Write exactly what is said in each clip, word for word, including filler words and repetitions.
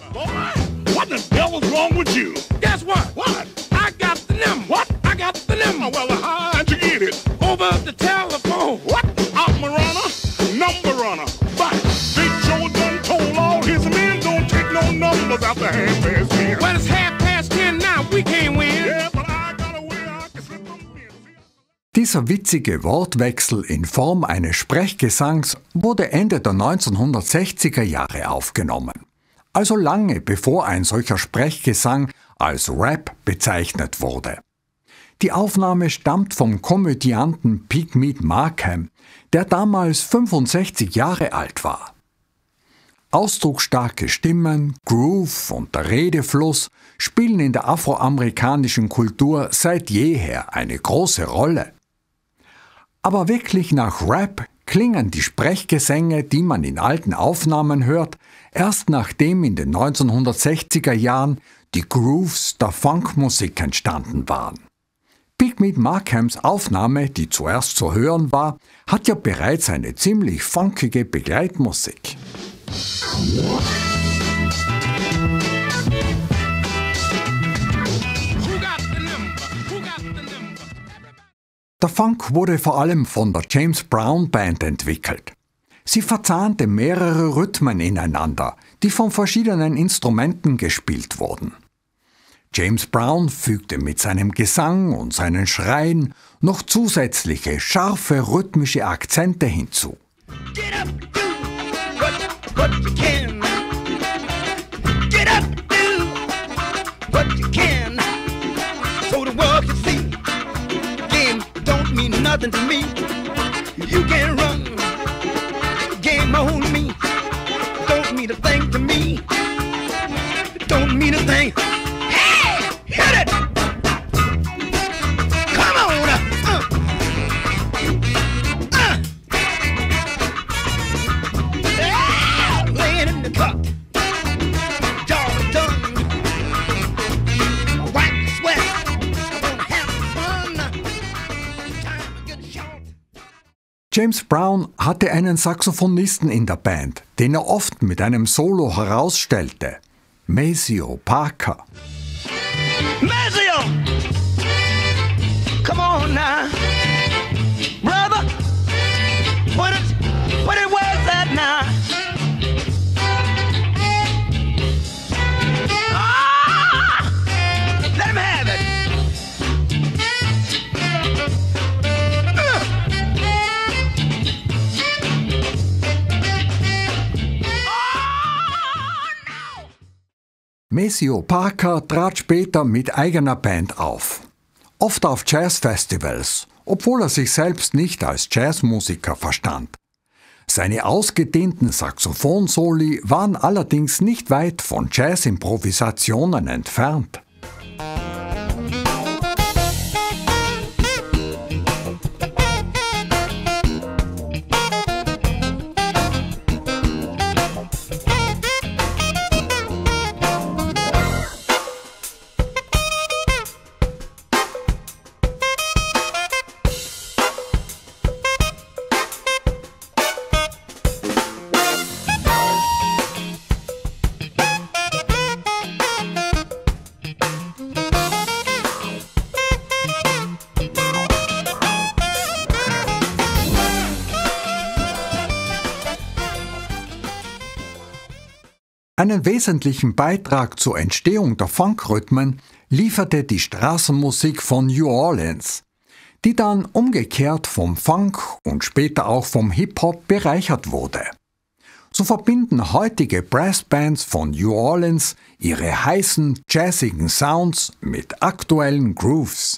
Boy, what the devil's wrong with you? Guess what? What? I got the number. What? I got the number. Well, how'd you get it? Over the telephone. What? I'm a runner, number runner. But Big Joe done told all his men don't take no numbers after half past ten. Well, it's half past ten now. We can't win. Yeah, but I got a way I can slip them in. Dieser witzige Wortwechsel in Form eines Sprechgesangs wurde Ende der neunzehnhundertsechziger Jahre aufgenommen. Also lange bevor ein solcher Sprechgesang als Rap bezeichnet wurde. Die Aufnahme stammt vom Komödianten Pigmeat Markham, der damals fünfundsechzig Jahre alt war. Ausdrucksstarke Stimmen, Groove und der Redefluss spielen in der afroamerikanischen Kultur seit jeher eine große Rolle. Aber wirklich nach Rap klingen die Sprechgesänge, die man in alten Aufnahmen hört, erst nachdem in den neunzehnhundertsechziger Jahren die Grooves der Funkmusik entstanden waren. Pigmeat Markhams Aufnahme, die zuerst zu hören war, hat ja bereits eine ziemlich funkige Begleitmusik. Der Funk wurde vor allem von der James Brown Band entwickelt. Sie verzahnte mehrere Rhythmen ineinander, die von verschiedenen Instrumenten gespielt wurden. James Brown fügte mit seinem Gesang und seinen Schreien noch zusätzliche, scharfe rhythmische Akzente hinzu. Get up, do what, what you can. Get up, do what you can. So the world can see. Game don't mean nothing to me. You can run. Game on me. Don't mean a thing to me. Don't mean a thing. Hey, hit it. Come on. Uh. Uh. Yeah, laying in the cup. Job done. Wipe the sweat. I wanna have fun. Time to get short. James Brown hatte einen Saxophonisten in der Band, den er oft mit einem Solo herausstellte. Maceo Parker. Maceo! Come on now. Brother, what it, what it was that now? Ah! Let him have it. Maceo Parker trat später mit eigener Band auf. Oft auf Jazzfestivals, obwohl er sich selbst nicht als Jazzmusiker verstand. Seine ausgedehnten Saxophonsoli waren allerdings nicht weit von Jazzimprovisationen entfernt. Einen wesentlichen Beitrag zur Entstehung der Funkrhythmen lieferte die Straßenmusik von New Orleans, die dann umgekehrt vom Funk und später auch vom Hip-Hop bereichert wurde. So verbinden heutige Brassbands von New Orleans ihre heißen, jazzigen Sounds mit aktuellen Grooves.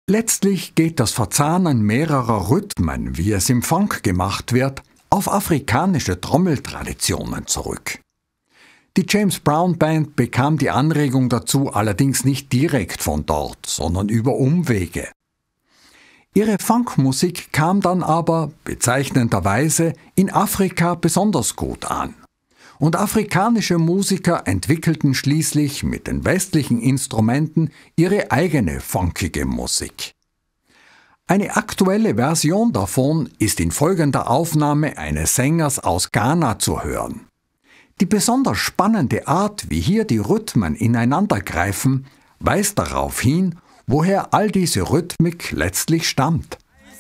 Letztlich geht das Verzahnen mehrerer Rhythmen, wie es im Funk gemacht wird, auf afrikanische Trommeltraditionen zurück. Die James Brown Band bekam die Anregung dazu allerdings nicht direkt von dort, sondern über Umwege. Ihre Funkmusik kam dann aber, bezeichnenderweise, in Afrika besonders gut an. Und afrikanische Musiker entwickelten schließlich mit den westlichen Instrumenten ihre eigene funkige Musik. Eine aktuelle Version davon ist in folgender Aufnahme eines Sängers aus Ghana zu hören. Die besonders spannende Art, wie hier die Rhythmen ineinandergreifen, weist darauf hin, woher all diese Rhythmik letztlich stammt.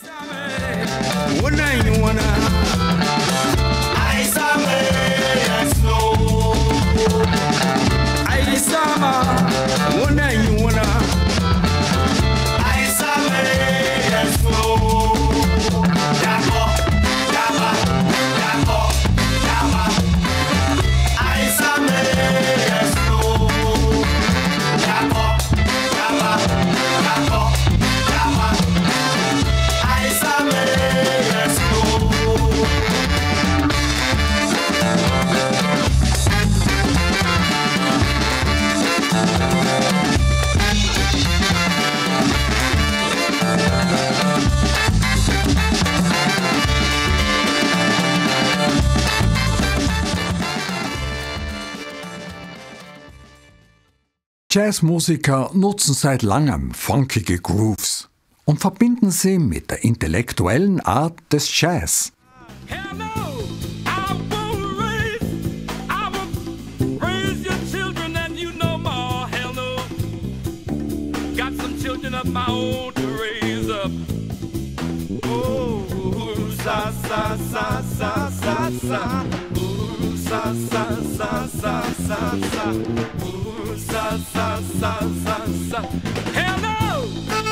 Jazzmusiker nutzen seit langem funkige Grooves und verbinden sie mit der intellektuellen Art des Jazz. Sa sa sa sa sa sa ooh sa sa sa sa sa hello.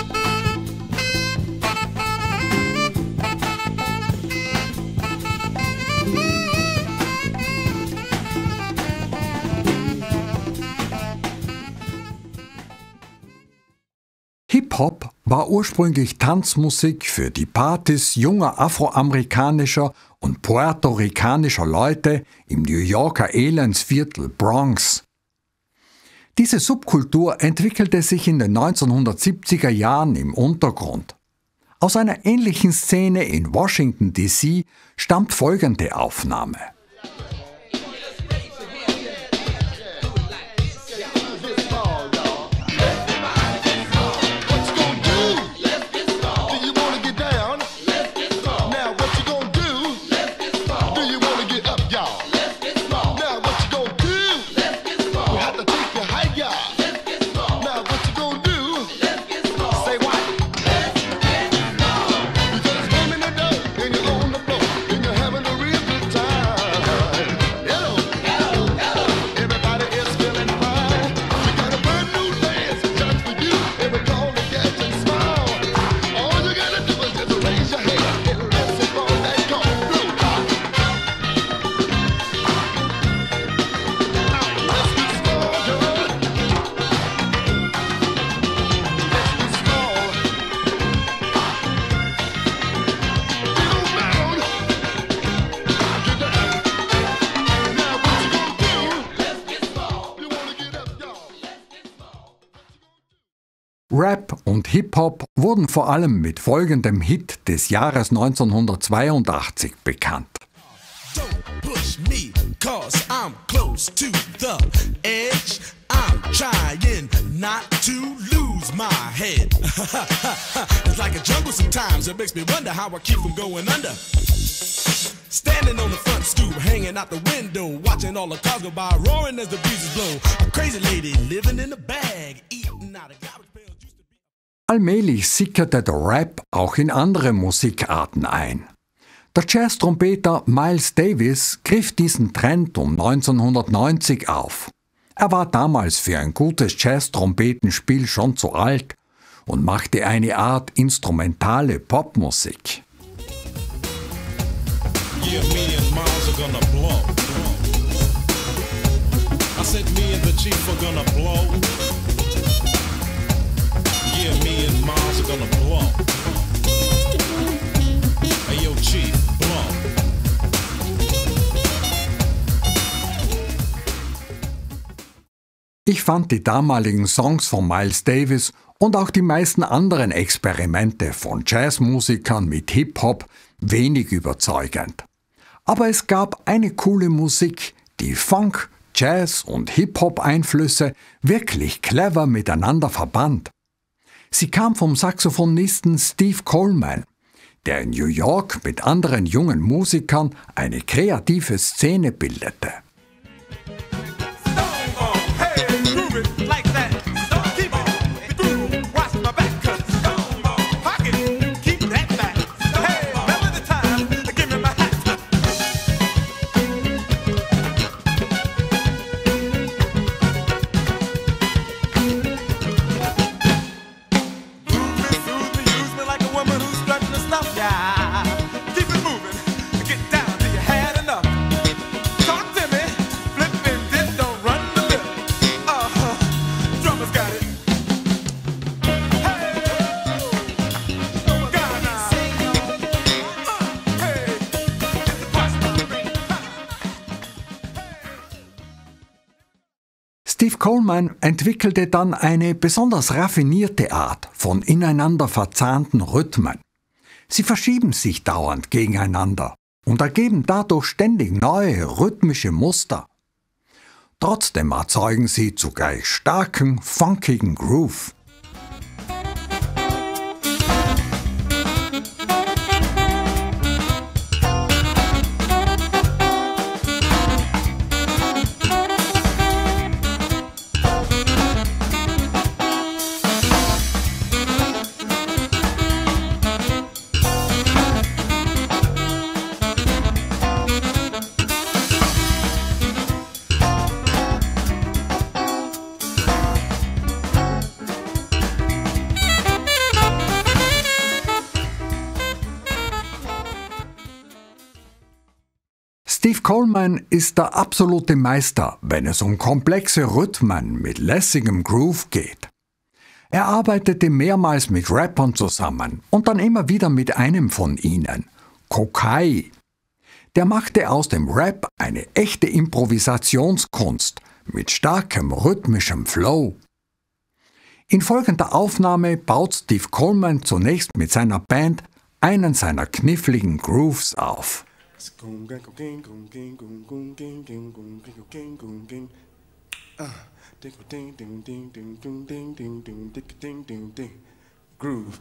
Hip-Hop war ursprünglich Tanzmusik für die Partys junger afroamerikanischer und puerto-ricanischer Leute im New Yorker Elendsviertel Bronx. Diese Subkultur entwickelte sich in den neunzehnhundertsiebziger Jahren im Untergrund. Aus einer ähnlichen Szene in Washington D C stammt folgende Aufnahme. Rap und Hip-Hop wurden vor allem mit folgendem Hit des Jahres neunzehnhundertzweiundachtzig bekannt. Don't push me, cause I'm close to the edge. I'm trying not to lose my head. It's like a jungle sometimes, it makes me wonder how I keep from going under. Standing on the front stoop, hanging out the window, watching all the cars go by, roaring as the breezes blow. A crazy lady living in a bag, eating out of garbage pails. Allmählich sickerte der Rap auch in andere Musikarten ein. Der Jazz-Trompeter Miles Davis griff diesen Trend um neunzehnhundertneunzig auf. Er war damals für ein gutes Jazz-Trompetenspiel schon zu alt und machte eine Art instrumentale Popmusik. Yeah, me and Miles are gonna blow. I said me and the chief are gonna blow. Yeah, me and Miles are gonna blow. Hey yo, Chief, blow. Ich fand die damaligen Songs von Miles Davis und auch die meisten anderen Experimente von Jazzmusikern mit Hip-Hop wenig überzeugend. Aber es gab eine coole Musik, die Funk, Jazz und Hip-Hop-Einflüsse wirklich clever miteinander verband. Sie kam vom Saxophonisten Steve Coleman, der in New York mit anderen jungen Musikern eine kreative Szene bildete. Steve Coleman entwickelte dann eine besonders raffinierte Art von ineinander verzahnten Rhythmen. Sie verschieben sich dauernd gegeneinander und ergeben dadurch ständig neue rhythmische Muster. Trotzdem erzeugen sie zugleich starken, funkigen Groove. Steve Coleman ist der absolute Meister, wenn es um komplexe Rhythmen mit lässigem Groove geht. Er arbeitete mehrmals mit Rappern zusammen und dann immer wieder mit einem von ihnen, Kokai. Der machte aus dem Rap eine echte Improvisationskunst mit starkem rhythmischem Flow. In folgender Aufnahme baut Steve Coleman zunächst mit seiner Band einen seiner kniffligen Grooves auf. Groove.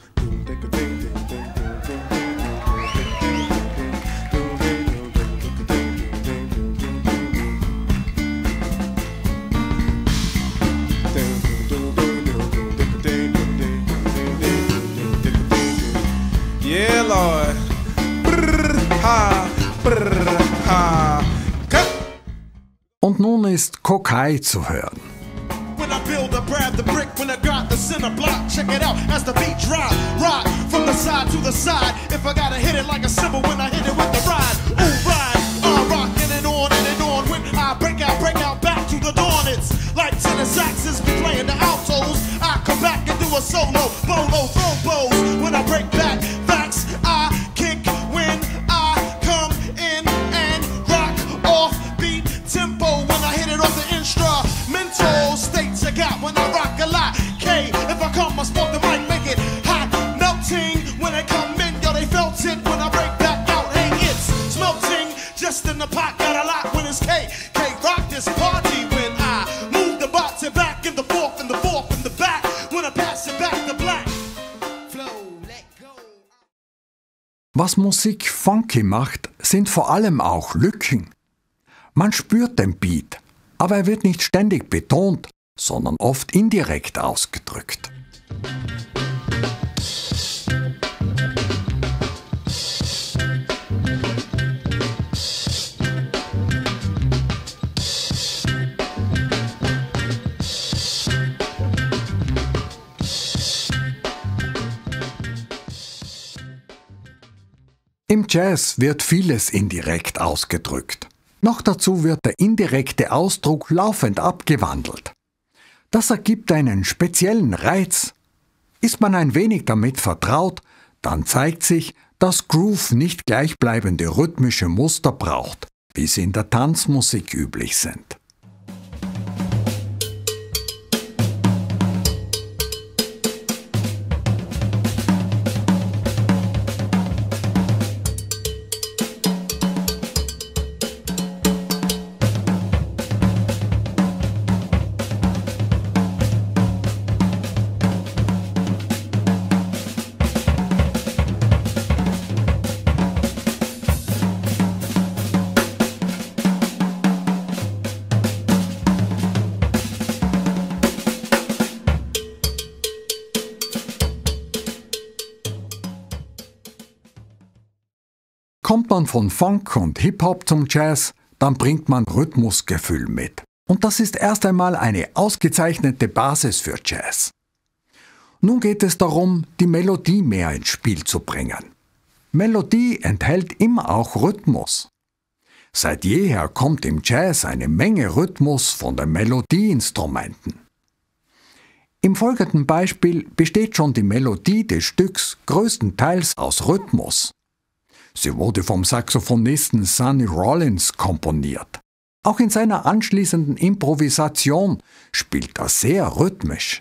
Yeah, Lord. Brrr, ha, brrr, ha. Und nun ist Kokai zu hören. When I build, I grab the brick. When I got the center block, check it out as the beat drop. Rock from the side to the side. If I gotta hit it like a cymbal when I hit it with the ride. Ooh, ride. I'm rocking and on and, and on. When I break out, break out back to the dawn. It's like tenor saxes be playing the altos. I come back and do a solo, bolo, throw bows. When I break back, facts I kick when I come in and rock off beat tempo. When I hit it off the instrumental states I got when I rock a lot. K, if I come, I smoke the mic, make it hot, melting. When I come in, yo, they felt it. When I break back out, hey, it's smelting. Just in the pot, got a lot when it's K. K, rock this party when I move the box and back in the forth and the forth and the back. When I pass it back to black. Flow, let go. Was Musik funky macht, sind vor allem auch Lücken. Man spürt den Beat, aber er wird nicht ständig betont, sondern oft indirekt ausgedrückt. Im Jazz wird vieles indirekt ausgedrückt. Noch dazu wird der indirekte Ausdruck laufend abgewandelt. Das ergibt einen speziellen Reiz. Ist man ein wenig damit vertraut, dann zeigt sich, dass Groove nicht gleichbleibende rhythmische Muster braucht, wie sie in der Tanzmusik üblich sind. Kommt man von Funk und Hip-Hop zum Jazz, dann bringt man Rhythmusgefühl mit. Und das ist erst einmal eine ausgezeichnete Basis für Jazz. Nun geht es darum, die Melodie mehr ins Spiel zu bringen. Melodie enthält immer auch Rhythmus. Seit jeher kommt im Jazz eine Menge Rhythmus von den Melodieinstrumenten. Im folgenden Beispiel besteht schon die Melodie des Stücks größtenteils aus Rhythmus. Sie wurde vom Saxophonisten Sonny Rollins komponiert. Auch in seiner anschließenden Improvisation spielt er sehr rhythmisch.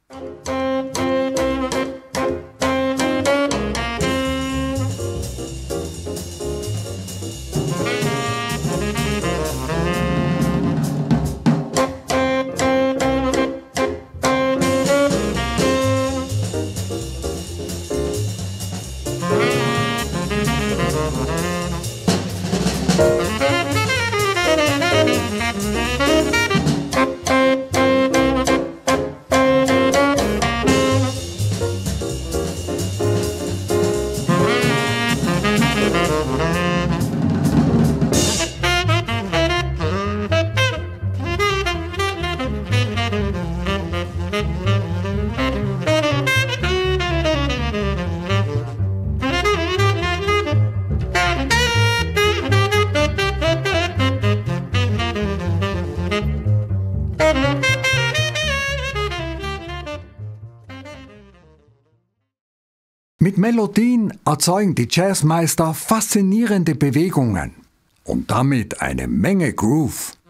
Mit Melodien erzeugen die Jazzmeister faszinierende Bewegungen und damit eine Menge Groove.